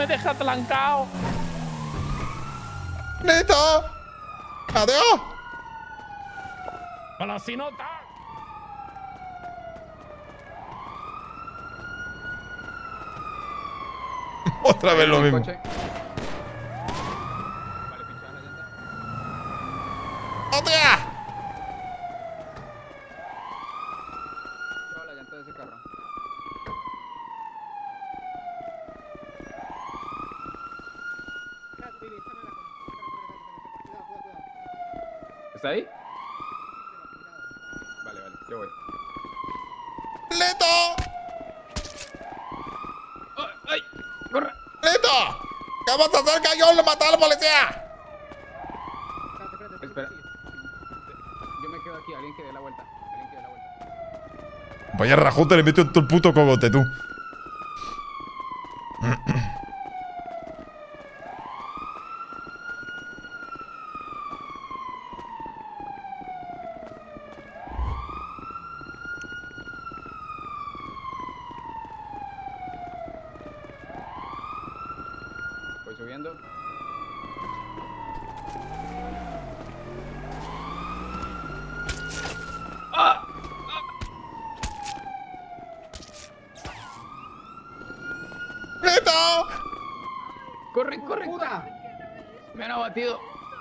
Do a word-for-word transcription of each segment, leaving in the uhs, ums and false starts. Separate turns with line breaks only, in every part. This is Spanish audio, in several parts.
me deja trancado.
¡Listo! ¡Adiós!
Pero si no está.
Otra vez lo mismo.
Coche. Vale, pinchada la llanta.
¡Hostia!
Lleva la llanta de ese carro. ¿Está ahí? Vale, vale, yo voy.
¡Listo!
¡Ay! ay, ¡Corre!
¡Listo! ¿Qué más se acerca? Yo le maté a la policía.
Espera. Yo me quedo aquí, alguien que dé la vuelta. Alguien que dé la vuelta.
Vaya rajote, le meto en todo el puto cogote, tú.
Voy subiendo. ¡Ah!
¡Listo!
¡Corre, corre, corre! Me han abatido.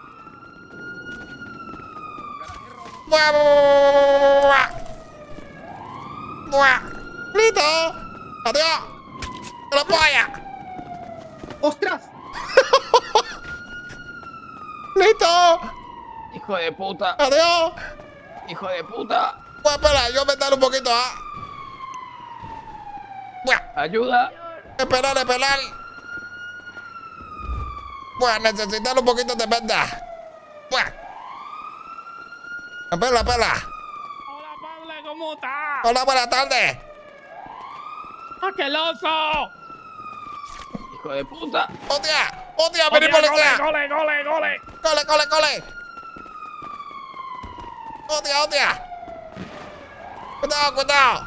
¡Buah, buah, buah! ¡Listo! ¡Adiós! ¡A la polla!
¡Ostras!
¡Listo!
¡Hijo de puta!
¡Adiós!
¡Hijo de puta!
Pues espera, yo me daré un poquito, ¿ah? Buah,
¡Ayuda!
esperar, esperar. Buah, necesitar un poquito de venda. Buah. Espera, espera.
Hola, Pablo, ¿cómo estás?
Hola, buenas tardes.
¡Aqueloso!
¡Hijo de puta!
¡Hostia! ¡Hostia, vení policía!
¡Cole, cole, cole!
¡Cole, cole, cole! ¡Hostia, hostia! ¡Cuidado, cuidado!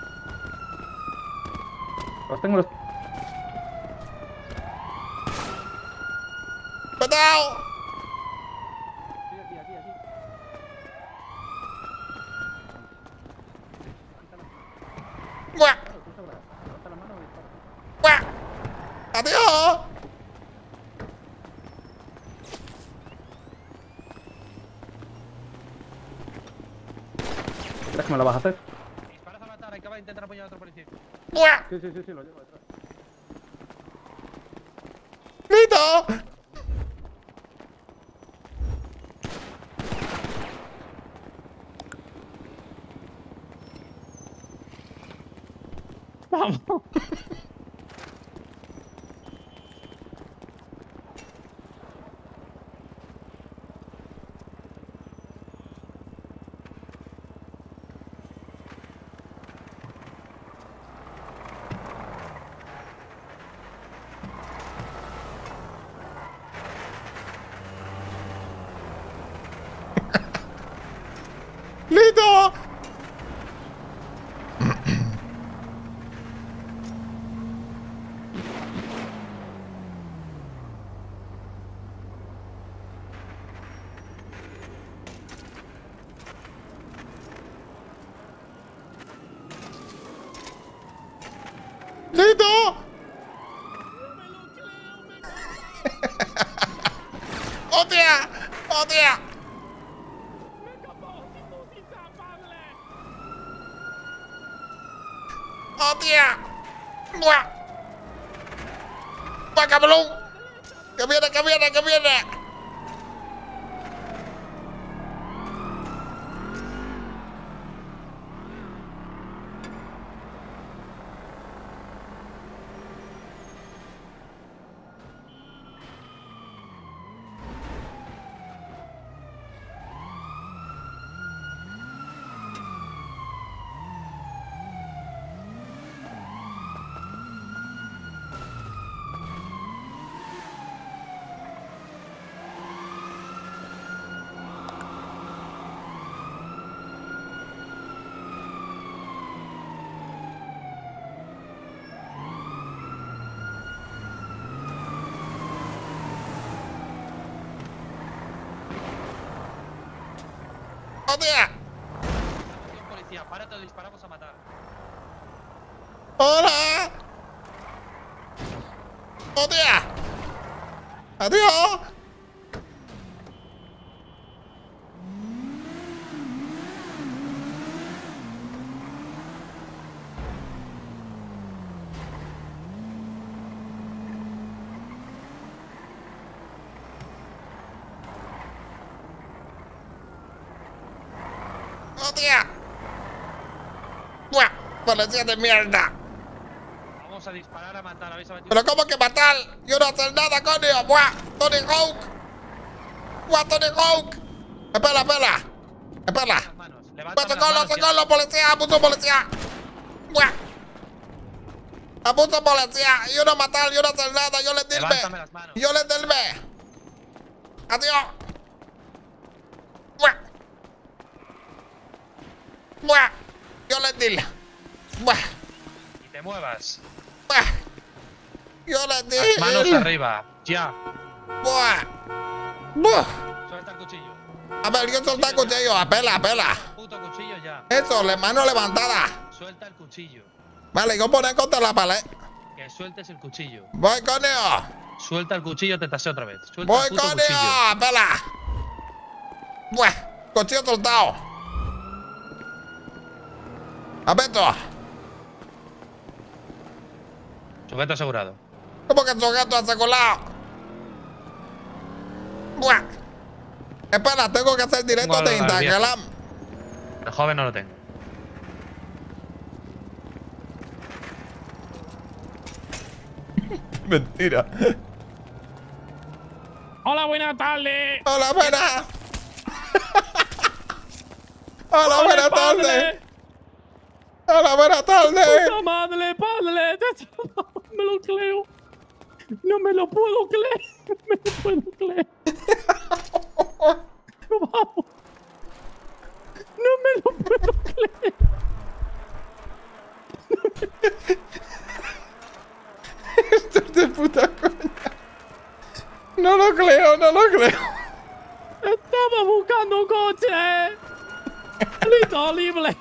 Los tengo los...
¡Cuidado!
Aquí, aquí, aquí, aquí.
¡Buah!
Levanta la mano y dispara.
¡Buah! ¡Adiós!
¿Crees que me lo vas a hacer?
Disparas a matar, hay que intentar apoyar a otro policía.
¡Buah!
Sí, sí, sí, sí, lo llevo detrás.
¡Listo!
Vamos.
¡Listo! ¡Listo! ¡Hostia! ¡Hostia! ¡Hostia! ¡Buah! ¡Buah, cabrón! ¡Que viene, que viene, que viene! ¡Hostia!
Un policía, párate o disparamos a matar.
¡Hola! ¡Hostia! ¡Adiós! ¡Hostia! ¡Buah! ¡Policía de mierda!
Vamos a disparar a matar. ¿Habéis metido?
¿Pero cómo que matar? Yo no hacer nada, coño. ¡Buah! ¡Tony Hawk! ¡Buah, Tony Hawk! ¡Espera, espera! ¡Espera!
Las manos.
¡Pues
Levántame las
socorro,
manos, ya.
socorro, policía! ¡Abuso, policía! ¡Buah! ¡Abuso, policía! Yo no matar, yo no hacer nada, yo les
Levántame
dirme.
las manos.
Yo les dirme. ¡Adiós! ¡Buah! ¡Buah! Yo les dirme. ¡Buah!
Y te muevas.
¡Buah! Yo les
Las manos
dirme.
arriba. Ya.
¡Buah! ¡Buah!
Suelta el cuchillo.
A ver, yo solté el cuchillo. Apela, apela.
Puto cuchillo ya.
Eso, la mano levantada.
Suelta el cuchillo.
Vale, yo poner contra la pared.
Que sueltes el cuchillo.
Voy, coño.
Suelta el cuchillo, te tasé otra vez. Suelta
Voy,
el puto
coño.
cuchillo.
Apela. Buah, cuchillo soltado. Apeto.
Sujeto asegurado.
¿Cómo que sujeto asegurado? Buah. Espera, tengo que hacer directo
Tengo
de
al- al viejo.
Instagram.
El joven no lo tengo.
Mentira.
Hola, buenas tardes.
Hola, buenas. Hola, buenas tardes. Hola, buenas tardes.
Puta madre, padre. No me lo creo. No me lo puedo creer. No me lo puedo creer. Vamos. No me lo puedo creer.
Esto es de puta coña. No lo creo, no lo creo.
Estaba buscando un coche. Listo, libre.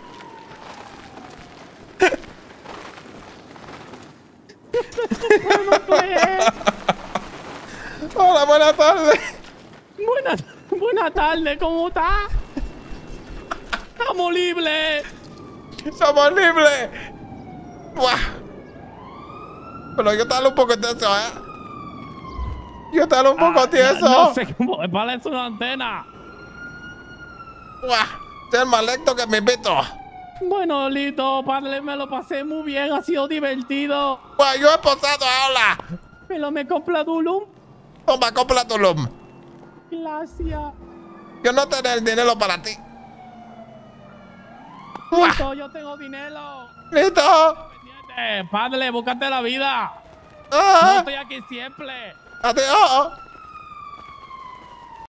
No puedo creer.
Hola, buenas tardes.
Buenas, buenas tardes, ¿cómo está? Estamos libres.
Somos libres. Buah. Pero yo estaba un poco tieso, ¿eh? Yo estaba un poco
Ah,
tieso.
No, no sé cómo, parece una antena.
Buah. Soy el más lento que me invito.
Bueno, listo, padre, me lo pasé muy bien, ha sido divertido.
Buah, yo he posado ahora.
Pero me compra Dulum.
Toma, compra tu lum.
Gracias.
Yo no tengo el dinero para ti. Buah.
Listo, yo tengo dinero.
Listo.
Pendiente, padre, búscate la vida. No
Ah,
estoy aquí siempre.
adiós.